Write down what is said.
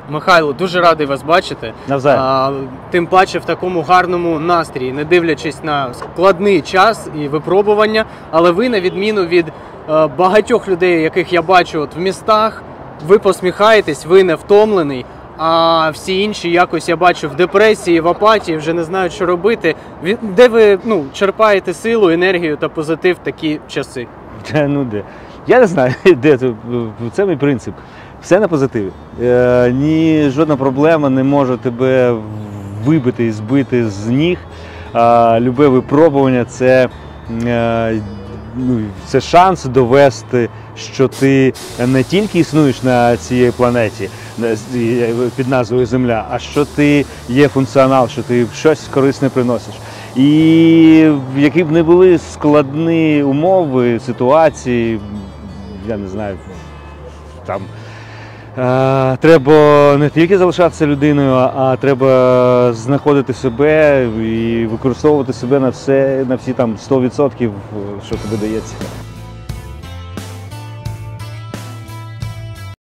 Михайло, дуже радий вас бачити. Навзаєм. Тим паче в такому гарному настрії, не дивлячись на складний час і випробування. Але ви, на відміну від багатьох людей, яких я бачу от в містах, ви посміхаєтесь, ви не втомлений. А всі інші якось, я бачу, в депресії, в апатії, вже не знають, що робити. Де ви черпаєте силу, енергію та позитив в такі часи? Я не знаю, де це. Це мій принцип. Все на позитиві. Жодна проблема не може тебе вибити і збити з ніг. Любе випробування – це шанс довести, що ти не тільки існуєш на цій планеті під назвою Земля, а що ти є функціонал, що ти щось корисне приносиш. І які б не були складні умови, ситуації, я не знаю, там треба не тільки залишатися людиною, а треба знаходити себе і використовувати себе на всі там 100%, що тобі дається.